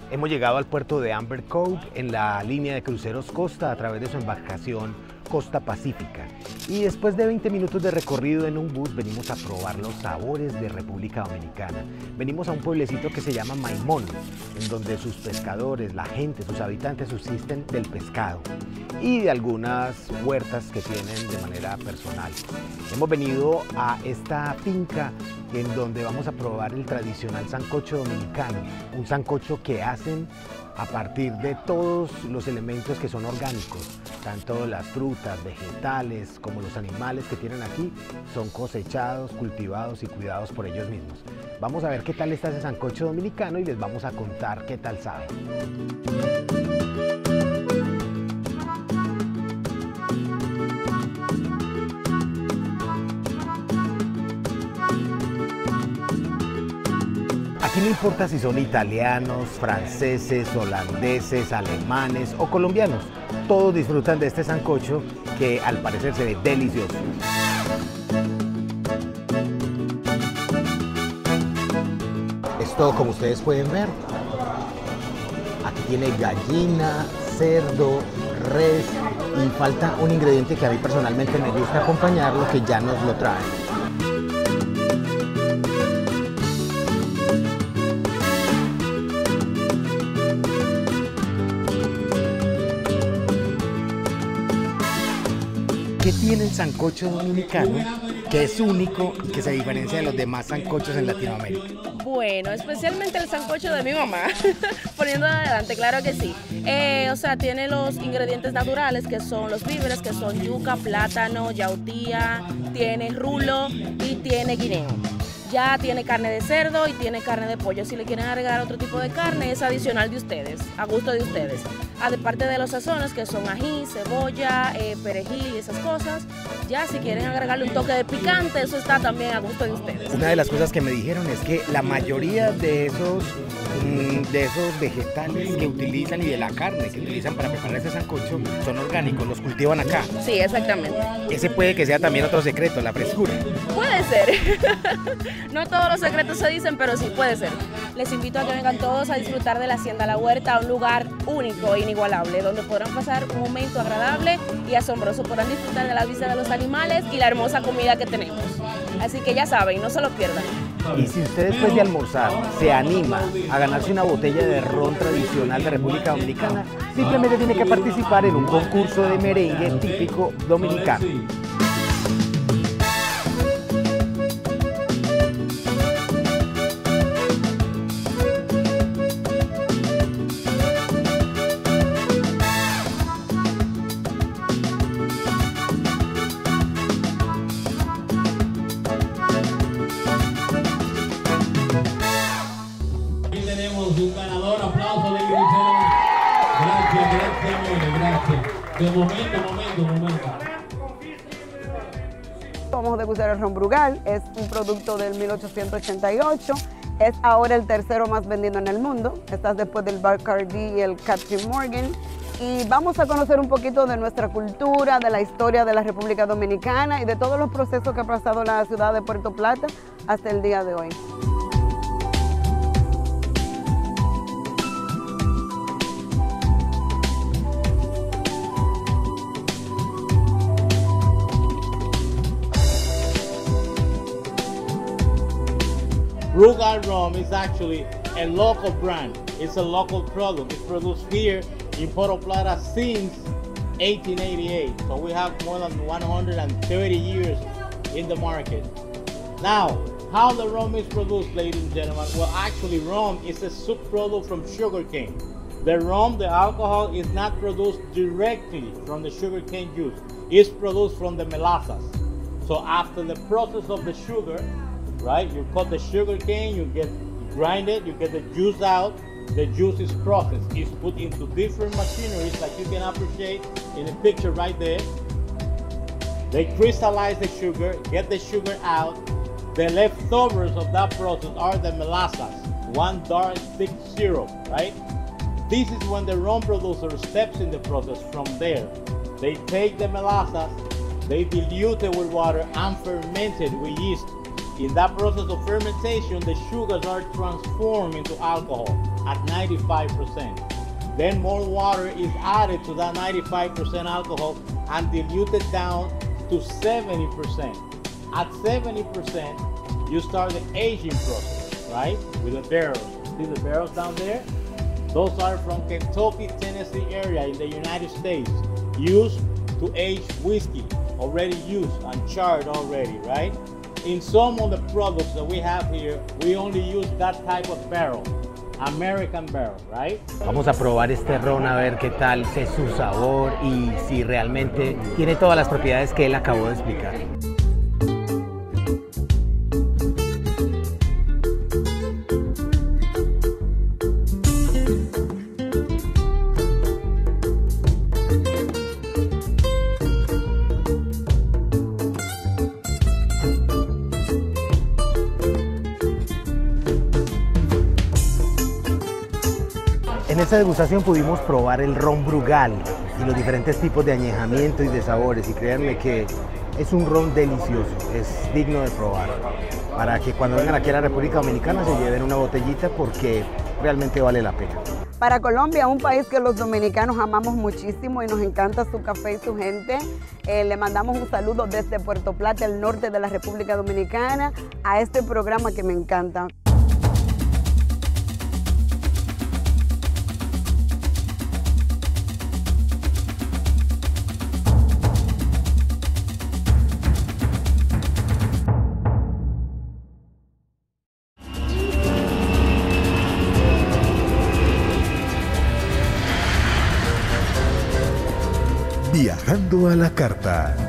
Hemos llegado al puerto de Amber Cove en la línea de cruceros Costa a través de su embarcación Costa Pacífica. Y después de 20 minutos de recorrido en un bus venimos a probar los sabores de República Dominicana. Venimos a un pueblecito que se llama Maimón, en donde sus pescadores, la gente, sus habitantes subsisten del pescado y de algunas huertas que tienen de manera personal. Hemos venido a esta finca en donde vamos a probar el tradicional sancocho dominicano, un sancocho que hacen a partir de todos los elementos que son orgánicos, tanto las frutas, vegetales, como los animales que tienen aquí, son cosechados, cultivados y cuidados por ellos mismos. Vamos a ver qué tal está ese sancocho dominicano y les vamos a contar qué tal sabe. Aquí no importa si son italianos, franceses, holandeses, alemanes o colombianos, todos disfrutan de este sancocho que al parecer se ve delicioso. Es todo como ustedes pueden ver. Aquí tiene gallina, cerdo, res y falta un ingrediente que a mí personalmente me gusta acompañarlo, que ya nos lo traen. ¿Qué tiene el sancocho dominicano que es único y que se diferencia de los demás sancochos en Latinoamérica? Bueno, especialmente el sancocho de mi mamá, poniendo adelante, claro que sí. O sea, tiene los ingredientes naturales que son los víveres, que son yuca, plátano, yautía, tiene rulo y tiene guineo. Ya tiene carne de cerdo y tiene carne de pollo. Si le quieren agregar otro tipo de carne, es adicional de ustedes, a gusto de ustedes. Aparte de los sazones que son ají, cebolla, perejil y esas cosas, ya si quieren agregarle un toque de picante, eso está también a gusto de ustedes. Una de las cosas que me dijeron es que la mayoría de esos vegetales que utilizan y de la carne que utilizan para preparar ese sancocho son orgánicos, los cultivan acá. Sí, exactamente. Ese puede que sea también otro secreto, la frescura. Puede ser. No todos los secretos se dicen, pero sí puede ser. Les invito a que vengan todos a disfrutar de la Hacienda La Huerta, un lugar único e inigualable, donde podrán pasar un momento agradable y asombroso. Podrán disfrutar de la vista de los animales y la hermosa comida que tenemos. Así que ya saben, no se lo pierdan. Y si usted después de almorzar se anima a ganarse una botella de ron tradicional de República Dominicana, simplemente tiene que participar en un concurso de merengue típico dominicano. Un ganador, aplauso, ladies and gentlemen. Gracias. De momento. Vamos a degustar el ron Brugal, es un producto del 1888, es ahora el tercero más vendido en el mundo, está después del Bacardi y el Captain Morgan. Y vamos a conocer un poquito de nuestra cultura, de la historia de la República Dominicana y de todos los procesos que ha pasado la ciudad de Puerto Plata hasta el día de hoy. Brugal rum is actually a local brand. It's a local product. It's produced here in Puerto Plata since 1888. So we have more than 130 years in the market. Now, how the rum is produced, ladies and gentlemen? Well, actually, rum is a subproduct from sugarcane. The rum, the alcohol, is not produced directly from the sugarcane juice. It's produced from the molasses. So after the process of the sugar, right, you cut the sugar cane, you grind it, you get the juice out. The juice is processed. It's put into different machineries, like you can appreciate in the picture right there. They crystallize the sugar, get the sugar out. The leftovers of that process are the molasses, one dark thick syrup, right? This is when the rum producer steps in the process. From there, they take the molasses, they dilute it with water and ferment it with yeast. In that process of fermentation, the sugars are transformed into alcohol. at 95%. Then more water is added to that 95% alcohol and diluted down to 70%. At 70%, you start the aging process, right? With the barrels. See the barrels down there? Those are from Kentucky, Tennessee area in the United States, used to age whiskey, already used and charred already, right? In some of the products that we have here, we only use that type of barrel, American barrel, right? Vamos a probar este ron a ver qué tal es su sabor y si realmente tiene todas las propiedades que él acabó de explicar. En esta degustación pudimos probar el ron Brugal y los diferentes tipos de añejamiento y de sabores, y créanme que es un ron delicioso, es digno de probar, para que cuando vengan aquí a la República Dominicana se lleven una botellita porque realmente vale la pena. Para Colombia, un país que los dominicanos amamos muchísimo y nos encanta su café y su gente, le mandamos un saludo desde Puerto Plata, el norte de la República Dominicana, a este programa que me encanta. Viajando a la carta.